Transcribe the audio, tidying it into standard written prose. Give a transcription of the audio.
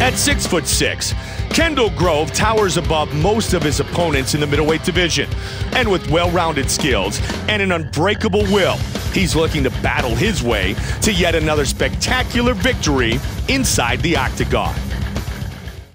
At 6'6", Kendall Grove towers above most of his opponents in the middleweight division. And with well-rounded skills and an unbreakable will, he's looking to battle his way to yet another spectacular victory inside the octagon.